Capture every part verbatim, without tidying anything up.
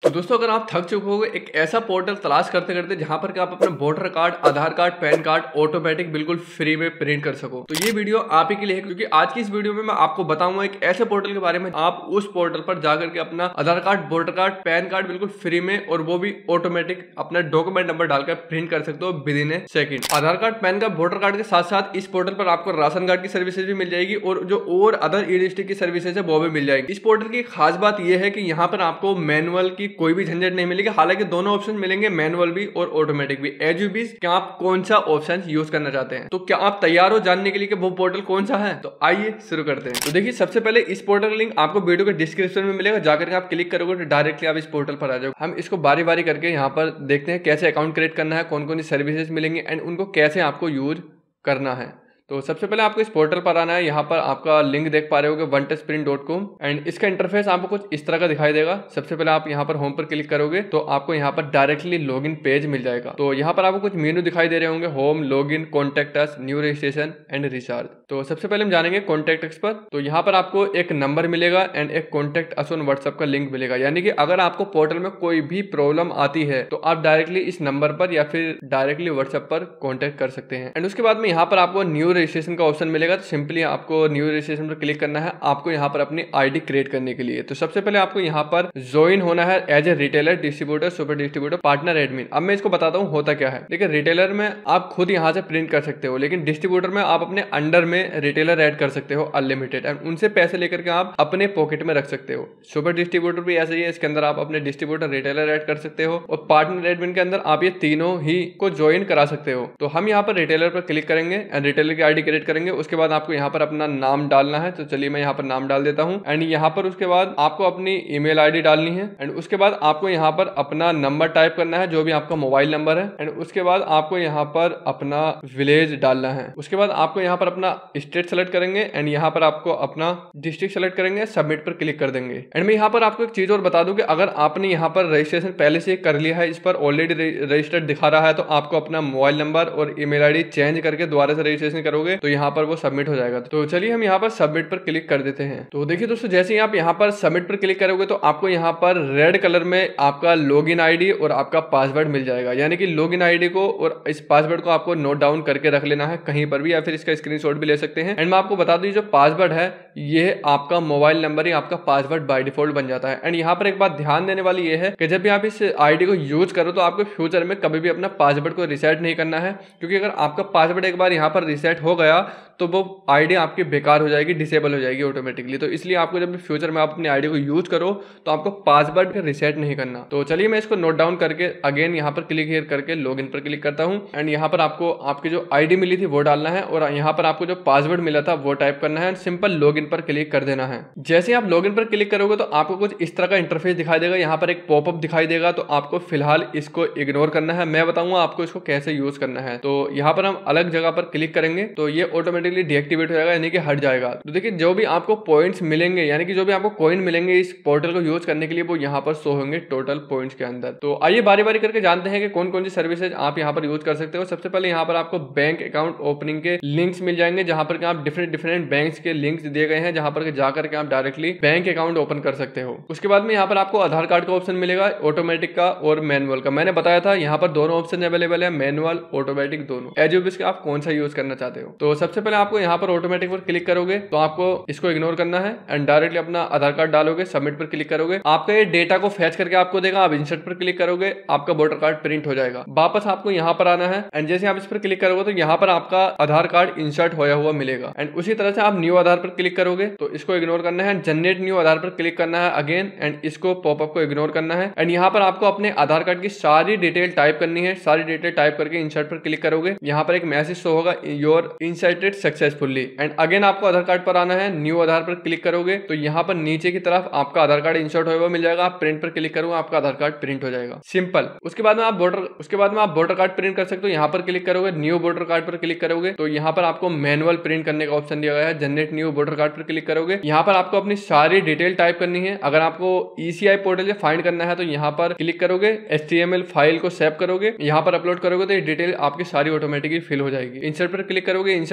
तो दोस्तों अगर आप थक चुके हो एक ऐसा पोर्टल तलाश करते करते जहां पर कि आप अपना voter card, Aadhaar card, pan card automatic बिल्कुल फ्री में प्रिंट कर सको, तो ये वीडियो आप ही के लिए है। क्योंकि आज की इस वीडियो में मैं आपको बताऊंगा एक ऐसे पोर्टल के बारे में आप उस पोर्टल पर जाकर के अपना Aadhaar card, voter card, pan card बिल्कुल फ्री में और वो भी ऑटोमेटिक अपना डॉक्यूमेंट नंबर डालकर प्रिंट कर सकते हो within a second. Aadhaar card, pan card, voter card के साथ साथ इस पोर्टल पर आपको राशन कार्ड की सर्विसेज भी मिल जाएगी और जो और अदर ई डिस्ट्रिक्ट की सर्विसेज है वो भी मिल जाएगी। इस पोर्टल की खास बात यह है कि यहाँ पर आपको मैनुअल की कोई भी झंझट नहीं मिलेगी। हालांकि दोनों ऑप्शन मिलेंगे, मैनुअल भी और ऑटोमेटिक भी, एज यू विश कि आप कौन सा ऑप्शन यूज करना चाहते हैं। तो क्या आप तैयार हो जानने के लिए कि वो पोर्टल कौन सा है? तो आइए शुरू करते हैं। तो देखिए सबसे पहले इस पोर्टल का लिंक आपको वीडियो के डिस्क्रिप्शन में मिलेगा, जाकर के आप क्लिक करोगे तो डायरेक्टली आप इस पोर्टल पर आ जाओगे। हम इसको बारी बारी करके यहाँ पर देखते हैं कैसे अकाउंट क्रिएट करना है, कौन कौन सी सर्विसेज मिलेंगी एंड उनको कैसे आपको यूज करना है। तो सबसे पहले आपको इस पोर्टल पर आना है। यहाँ पर आपका लिंक देख पा रहे होगे one touch print dot com and इसका इंटरफेस आपको कुछ इस तरह का दिखाई देगा। सबसे पहले आप यहाँ पर होम पर क्लिक करोगे तो आपको यहाँ पर डायरेक्टली लॉगिन पेज मिल जाएगा। तो यहाँ पर आपको कुछ मेनू दिखाई दे रहे होंगे, home, login, contact us, new registration and recharge. तो सबसे पहले हम जानेंगे कॉन्टैक्ट अस पर। तो यहाँ पर आपको एक नंबर मिलेगा एंड एक कॉन्टैक्ट अस ऑन व्हाट्सएप का लिंक मिलेगा। यानी कि अगर आपको पोर्टल में कोई भी प्रॉब्लम आती है तो आप डायरेक्टली इस नंबर पर या फिर डायरेक्टली व्हाट्सएप पर कॉन्टैक्ट कर सकते हैं। एंड उसके बाद में यहाँ पर आपको न्यू रजिस्ट्रेशन का ऑप्शन मिलेगा। तो सिंपली आपको न्यू रजिस्ट्रेशन पर क्लिक करना है आपको यहाँ पर अपनी आईडी क्रिएट करने के लिए। तो सबसे पहले आपको यहाँ पर ज्वाइन होना है as a retailer, distributor, super distributor, partner, admin. अब मैं इसको बताता हूँ होता क्या है। देखिए रिटेलर में आप खुद यहाँ से प्रिंट कर सकते हो, लेकिन डिस्ट्रीब्यूटर में आप अपने अंडर में रिटेलर ऐड कर सकते हो अनलिमिटेड एंड उनसे पैसे लेकर के आप अपने पॉकेट में रख सकते हो। सुपर डिस्ट्रीब्यूटर भी ऐसे ही है, इसके अंदर आप अपने डिस्ट्रीब्यूटर, रिटेलर ऐड कर सकते हो और पार्टनर, एडमिन के अंदर आप ये तीनों ही को ज्वाइन करा सकते हो। तो हम यहाँ पर रिटेलर पर क्लिक करेंगे एंड रिटेलर की आईडी क्रिएट करेंगे। उसके बाद आपको यहाँ पर अपना नाम डालना है। तो चलिए मैं यहाँ पर नाम डाल देता हूँ एंड यहाँ पर उसके बाद आपको अपनी ईमेल आईडी डालनी है एंड उसके बाद आपको यहाँ पर अपना नंबर टाइप करना है जो भी आपका मोबाइल नंबर है एंड उसके बाद आपको यहाँ पर अपना विलेज डालना है। उसके बाद आपको यहाँ पर अपना स्टेट सेलेक्ट करेंगे एंड यहाँ पर आपको अपना डिस्ट्रिक्ट सेलेक्ट करेंगे, सबमिट पर क्लिक कर देंगे। एंड मैं यहाँ पर आपको एक चीज और बता दूं कि अगर आपने यहाँ पर रजिस्ट्रेशन पहले से कर लिया है, इस पर ऑलरेडी रजिस्टर्ड दिखा रहा है, तो आपको अपना मोबाइल नंबर और ईमेल आईडी चेंज करके दोबारा से रजिस्ट्रेशन करोगे तो यहाँ पर वो सबमिट हो जाएगा। तो चलिए हम यहाँ पर सबमिट पर क्लिक कर देते हैं। तो देखिए दोस्तों जैसे ही आप यहाँ पर सबमिट पर क्लिक करोगे तो आपको यहाँ पर रेड कलर में आपका लॉगिन आईडी और आपका पासवर्ड मिल जाएगा। यानी कि लॉगिन आईडी को और इस पासवर्ड को आपको नोट डाउन करके रख लेना है कहीं पर भी, या फिर इसका स्क्रीनशॉट भी ले सकते हैं। एंड मैं आपको बता दूं जो पासवर्ड है ये आपका मोबाइल नंबर ही आपका पासवर्ड बाय डिफॉल्ट बन जाता है। एंड यहाँ पर एक बात ध्यान देने वाली ये है कि जब भी आप इस आईडी को यूज करो तो आपको फ्यूचर में कभी भी अपना पासवर्ड को रिसेट नहीं करना है, क्योंकि अगर आपका पासवर्ड एक बार यहाँ पर रिसेट हो गया तो वो आईडी आपकी बेकार हो जाएगी, डिसेबल हो जाएगी ऑटोमेटिकली। तो इसलिए आपको जब भी फ्यूचर में आप अपनी आईडी को यूज करो तो आपको पासवर्ड का रिसेट नहीं करना। तो चलिए मैं इसको नोट डाउन करके अगेन यहाँ पर क्लिक हियर करके लॉगिन पर क्लिक करता हूँ एंड यहाँ पर आपको आपकी जो आईडी मिली थी वो डालना है और यहाँ पर आपको जो पासवर्ड मिला था वो टाइप करना है। सिंपल लॉगिन पर क्लिक कर देना है। जैसे आप लॉगिन पर क्लिक करोगे तो आपको कुछ इस तरह का इंटरफेस दिखाई देगा। यहाँ पर एक पॉपअप दिखाई देगा, तो आपको फिलहाल इसको इग्नोर करना है। मैं बताऊंगा आपको इसको कैसे यूज करना है। तो यहाँ पर हम अलग जगह पर क्लिक करेंगे तो ये ऑटोमेटिकली डीएक्टिवेट हो जाएगा, यानी कि हट जाएगा। तो देखिए जो भी आपको पॉइंट्स मिलेंगे, यानी कि जो भी आपको कॉइन मिलेंगे इस पोर्टल को यूज करने के लिए, वो यहाँ पर शो होंगे टोटल पॉइंट्स के अंदर। तो आइए बारी बारी करके जानते हैं कि कौन कौन सी सर्विसेज आप यहाँ पर यूज कर सकते हो। सबसे पहले यहाँ पर आपको बैंक अकाउंट ओपनिंग के लिंक्स मिल जाएंगे, जहां पर आप डिफरेंट डिफरेंट बैंक्स के लिंक्स दिए गए हैं, जहां पर जाकर के आप डायरेक्टली बैंक अकाउंट ओपन कर सकते हो। उसके बाद में यहाँ पर आपको आधार कार्ड का ऑप्शन मिलेगा, ऑटोमेटिक का और मैनुअल का। मैंने बताया था यहाँ पर दोनों ऑप्शन अवेलेबल है, मैनुअल, ऑटोमेटिक दोनों, एज यू विश आप कौन सा यूज करना चाहते हो। तो सबसे पहले आपको यहाँ पर ऑटोमेटिक पर क्लिक करोगे तो आपको इसको इग्नोर करना है एंड डायरेक्टली अपना आधार कार्ड डालोगे, सबमिट पर क्लिक करोगे, आपका ये डेटा को फैच करके आपको देगा। आप इंसर्ट पर क्लिक करोगे, आपका वोटर कार्ड प्रिंट हो जाएगा। वापस आपको यहाँ पर आना है एंड जैसे आप इस पर क्लिक करोगे तो यहाँ पर आपका आधार कार्ड इंसर्ट होया हुआ मिलेगा। एंड उसी तरह से आप न्यू आधार पर क्लिक करोगे तो इसको इग्नोर करना है, जनरेट न्यू आधार पर क्लिक करना है अगेन एंड इसको पॉपअप को इग्नोर करना है। एंड यहाँ पर आपको अपने आधार कार्ड की सारी डिटेल टाइप करनी है। सारी डिटेल टाइप करके इंसर्ट पर क्लिक करोगे, यहाँ पर एक मैसेज शो होगा, your inserted successfully. And again आपको आधार कार्ड पर आना है, न्यू आधार पर क्लिक करोगे तो यहाँ पर नीचे की तरफ आपका आधार कार्ड इंसर्ट हुआ मिल जाएगा। आप प्रिंट पर क्लिक करोगे, आपका आधार कार्ड प्रिंट हो जाएगा, सिंपल। उसके बाद में आप वोटर उसके बाद में आप वोटर कार्ड प्रिंट कर सकते हो। यहाँ पर क्लिक करोगे, न्यू वोटर कार्ड पर क्लिक करोगे तो यहाँ पर आपको मैनुअल प्रिंट करने का ऑप्शन दिया गया है। जनरेट न्यू वोटर कार्ड पर क्लिक करोगे, यहाँ पर आपको अपनी सारी डिटेल टाइप करनी है। अगर आपको ईसीआई पोर्टल से फाइंड करना है तो यहाँ पर क्लिक करोगे, एचटीएमएल फाइल को सेव करोगे, यहाँ पर अपलोड करोगे तो ये डिटेल आपकी सारी ऑटोमेटिकली फिल हो जाएगी। इंसर्ट पर क्लिक करोगे, इंसर्ट हो जाएगा।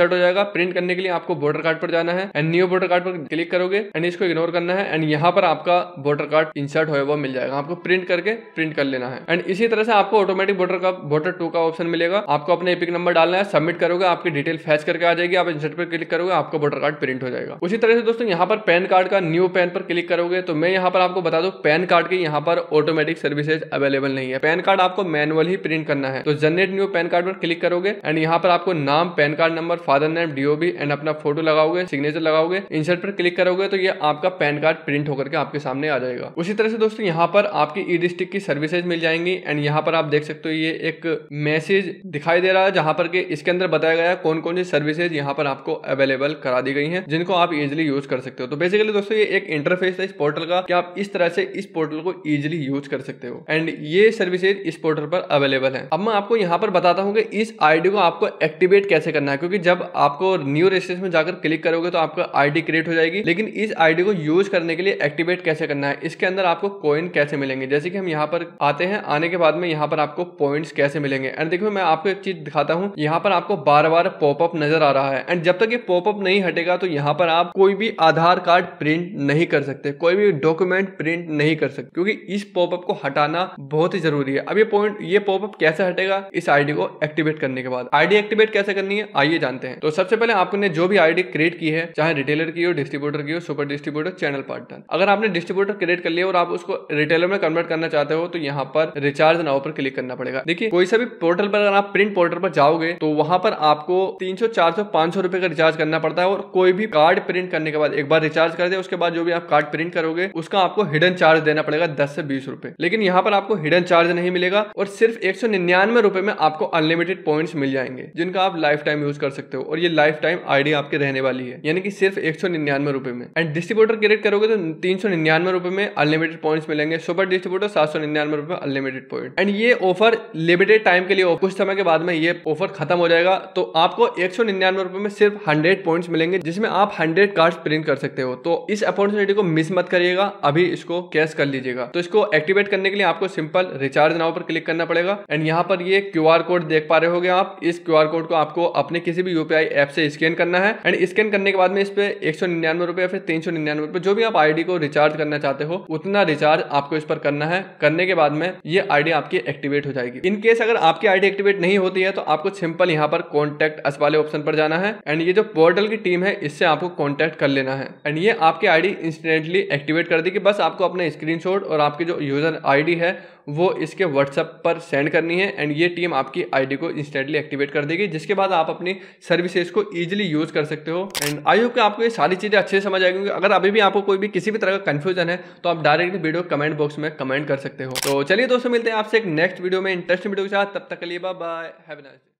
प्रिंट करने के लिए आपको वोटर कार्ड पर जाना है एंड न्यू वोटर कार्ड पर क्लिक करोगे एंड इसको इग्नोर करना है एंड यहाँ पर आपका वोटर कार्ड इंसर्ट होगा वो मिल जाएगा, आपको प्रिंट करके प्रिंट कर लेना है। एंड इसी तरह से आपको ऑटोमेटिक वोटर का वोटर टू का ऑप्शन मिलेगा, आपको अपने एपिक नंबर डालना है, सबमिट करोगे आपकी डिटेल फैच करके आ जाएगी, आप इंसर्ट पर क्लिक करोगे आपका वोटर कार्ड प्रिंट हो जाएगा। उसी तरह से दोस्तों यहाँ पर पैन कार्ड का न्यू पैन पर क्लिक करोगे तो मैं यहाँ पर आपको बता दूं पैन कार्ड की यहाँ पर ऑटोमेटिक सर्विसेज अवेलेबल नहीं है, पैन कार्ड आपको मैनुअल ही प्रिंट करना है। तो जनरेट न्यू पैन कार्ड पर क्लिक करोगे एंड यहाँ पर आपको नाम, pan card number, father name, DOB and अपना फोटो लगाओगे, सिग्नेचर लगाओगे, इंसर्ट पर क्लिक करोगे तो ये आपका पैन कार्ड प्रिंट होकर के आपके सामने आ जाएगा। उसी तरह से दोस्तों यहाँ पर आपकी ई डिस्ट्रिक्ट की सर्विसेज मिल जाएंगी एंड यहाँ पर आप देख सकते हो ये एक मैसेज दिखाई दे रहा है जहां पर के इसके अंदर बताया गया है कौन कौन सी सर्विसेज यहाँ पर आपको अवेलेबल करा दी गई हैं जिनको आप इजीली यूज कर सकते हो। तो बेसिकली दोस्तों ये एक इंटरफेस है इस पोर्टल का कि आप इस तरह से इस पोर्टल को इजीली यूज कर सकते हो एंड ये सर्विसेज इस पोर्टल पर अवेलेबल है। अब मैं आपको यहाँ पर बताता हूँ कि इस आईडी को आपको एक्टिवेट कैसे करना है, क्योंकि जब आपको न्यू रजिस्ट्रेशन में जाकर क्लिक करोगे तो आपका आईडी क्रिएट हो जाएगी, लेकिन इस आईडी को यूज करने के लिए एक्टिवेट कैसे करना है, इसके अंदर आपको कॉइन कैसे मिलेंगे। जैसे कि हम यहाँ पर आते हैं, आने के बाद में यहाँ पर आपको पॉइंट्स कैसे मिलेंगे एंड देखो मैं आपको एक चीज दिखाता हूँ, यहाँ पर आपको बार बार पॉपअप नजर आ रहा है एंड जब तक ये पॉपअप नहीं हटेगा तो यहाँ पर आप कोई भी आधार कार्ड प्रिंट नहीं कर सकते, कोई भी डॉक्यूमेंट प्रिंट नहीं कर सकते, क्योंकि इस पॉपअप को हटाना बहुत ही जरूरी है। अब ये पॉइंट ये पॉपअप कैसे हटेगा इस आईडी को एक्टिवेट करने के बाद। आईडी एक्टिवेट कैसे करनी है आइए जानते हैं। तो सबसे पहले आपने जो भी आईडी क्रिएट की है, चाहे रिटेलर की हो, डिस्ट्रीब्यूटर की हो, सुपर डिस्ट्रीब्यूटर, चैनल पार्टनर, अगर आपने डिस्ट्रीब्यूटर क्रिएट कर लिया और आप उसको रिटेलर में कन्वर्ट करना चाहते हो तो यहाँ पर रिचार्ज नाउ पर क्लिक करना पड़ेगा। देखिए कोई सा भी पोर्टल पर अगर आप प्रिंट पोर्टल पर जाओगे तो वहां पर आपको तीन सौ, चार सौ, पांच सौ रुपए का रिचार्ज करना पड़ता है और कोई भी कार्ड प्रिंट करने के बाद एक बार रिचार्ज कर दे उसके बाद जो भी आप कार्ड प्रिंट करोगे उसका आपको हिडन चार्ज देना पड़ेगा दस से बीस रुपए। लेकिन यहाँ पर आपको हिडन चार्ज नहीं मिलेगा और सिर्फ एक सौ निन्यानवे रुपए में आपको अनलिमिटेड पॉइंट्स मिल जाएंगे जिनका आप लाइफ टाइम यूज कर सकते हो और ये लाइफ टाइम आईडी आपके रहने वाली है, यानी कि सिर्फ एक सौ निन्यानवे रुपए में। एंड डिस्ट्रीब्यूटर क्रिएट करोगे तो तीन सौ निन्यानवे रुपए में अनलिमिटेड पॉइंट्स मिलेंगे, सुपर डिस्ट्रीब्यूटर सात सौ निन्यानवे रुपए अनलिमिटेड पॉइंट। एंड ये ऑफर लिमिटेड टाइम के लिए, कुछ समय के बाद में ये ऑफर खत्म हो जाएगा तो आपको एक सौ निन्यानवे रुपए में सिर्फ हंड्रेड पॉइंट्स मिलेंगे जिसमें आप हंड्रेड कार्ड्स प्रिंट कर सकते हो। तो इस अपॉर्चुनिटी को मिस मत करिएगा, अभी इसको कैश कर लीजिएगा। तो इसको एक्टिवेट करने के लिए आपको सिंपल रिचार्ज नाउ पर क्लिक करना पड़ेगा एंड यहाँ पर ये क्यूआर कोड देख पा रहे होगे आप, इस क्यूआर कोड को आपको अपने किसी भी यूपीआई ऐप से स्कैन करना है एंड स्कैन करने के बाद में इस पे एक सौ निन्यानवे रुपए या फिर तीन सौ निन्यानवे रुपए जो भी आप आईडी को रिचार्ज करना चाहते हो उतना रिचार्ज आपको इस पर करना है। करने के बाद में ये आईडी आपकी एक्टिवेट हो जाएगी। इन केस अगर आपकी आईडी एक्टिवेट नहीं होती है तो आपको सिंपल यहाँ पर कॉन्टैक्ट अस वाले ऑप्शन पर जाना है एंड ये जो पोर्टल की टीम है इससे आपको कॉन्टैक्ट कर लेना है एंड ये आपकी आईडी इंस्टेंटली एक्टिवेट कर देगी। बस आपको अपना स्क्रीनशॉट और आपकी जो यूजर आईडी है वो इसके व्हाट्सएप पर सेंड करनी है एंड ये टीम आपकी आईडी को इंस्टेंटली एक्टिवेट कर देगी, जिसके बाद आप अपनी सर्विसेज को इजीली यूज कर सकते हो। एंड आई होप कि आपको ये सारी चीजें अच्छे से समझ आएंगी। अगर अभी भी आपको कोई भी किसी भी तरह का कंफ्यूजन है तो आप डायरेक्टली वीडियो कमेंट बॉक्स में कमेंट कर सकते हो। तो चलिए दोस्तों मिलते हैं आपसे एक नेक्स्ट वीडियो में इंटरेस्टिंग वीडियो के साथ, तब तक के लिए bye bye, have a nice day.